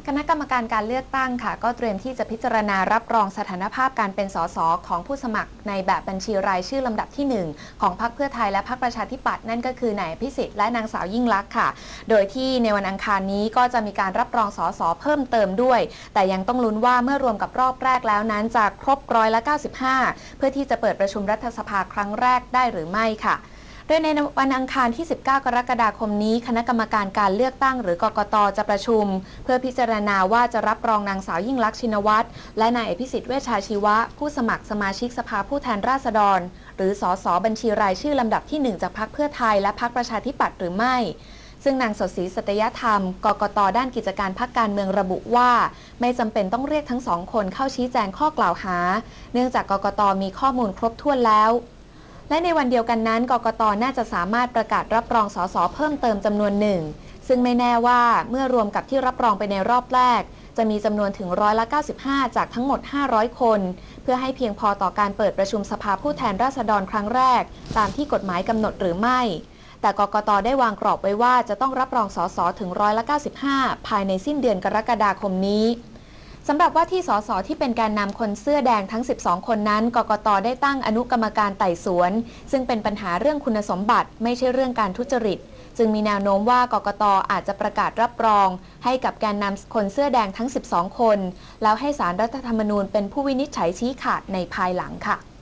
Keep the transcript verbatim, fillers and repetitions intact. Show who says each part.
Speaker 1: คณะกรรมการการเลือกตั้งค่ะก็เตรียมที่จะพิจารณารับรองสถานภาพการเป็นสสของผู้สมัครในแบบบัญชีรายชื่อลำดับที่หนึ่งของพรรคเพื่อไทยและพรรคประชาธิปัตย์นั่นก็คือนายอภิสิทธิ์และนางสาวยิ่งลักษณ์ค่ะโดยที่ในวันอังคารนี้ก็จะมีการรับรองสสเพิ่มเติมด้วยแต่ยังต้องลุ้นว่าเมื่อรวมกับรอบแรกแล้วนั้นจะครบร้อยละเก้าสิบห้าเพื่อที่จะเปิดประชุมรัฐสภาครั้งแรกได้หรือไม่ค่ะโดยในวันอังคารที่สิบเก้ากรกฎาคมนี้คณะกรรมการการเลือกตั้งหรือกกต.จะประชุมเพื่อพิจารณาว่าจะรับรองนางสาวยิ่งลักษณ์ชินวัตรและนายอภิสิทธิ์เวชชาชีวะผู้สมัครสมาชิกสภาผู้แทนราษฎรหรือสสบัญชีรายชื่อลำดับที่หนึ่งจากพรรคเพื่อไทยและพรรคประชาธิปัตย์หรือไม่ซึ่งนางสดศรีสัตยธรรมกกต.ด้านกิจการพรรคการเมืองระบุว่าไม่จำเป็นต้องเรียกทั้งสองคนเข้าชี้แจงข้อกล่าวหาเนื่องจากกกต.มีข้อมูลครบถ้วนแล้วและในวันเดียวกันนั้นกกต.น่าจะสามารถประกาศรับรองสสเพิ่มเติมจำนวนหนึ่งซึ่งไม่แน่ว่าเมื่อรวมกับที่รับรองไปในรอบแรกจะมีจำนวนถึงร้อยละเก้าสิบห้าจากทั้งหมดห้าร้อยคนเพื่อให้เพียงพอต่อการเปิดประชุมสภาผู้แทนราษฎรครั้งแรกตามที่กฎหมายกำหนดหรือไม่แต่กกต.ได้วางกรอบไว้ว่าจะต้องรับรองสสถึงร้อยละเก้าสิบห้าภายในสิ้นเดือนกรกฎาคมนี้สำหรับว่าที่สสที่เป็นแกนนำคนเสื้อแดงทั้งสิบสองคนนั้นกกต.ได้ตั้งอนุกรรมการไต่สวนซึ่งเป็นปัญหาเรื่องคุณสมบัติไม่ใช่เรื่องการทุจริตจึงมีแนวโน้มว่ากกต.อาจจะประกาศรับรองให้กับแกนนำคนเสื้อแดงทั้งสิบสองคนแล้วให้ศาลรัฐธรรมนูญเป็นผู้วินิจฉัยชี้ขาดในภายหลังค่ะ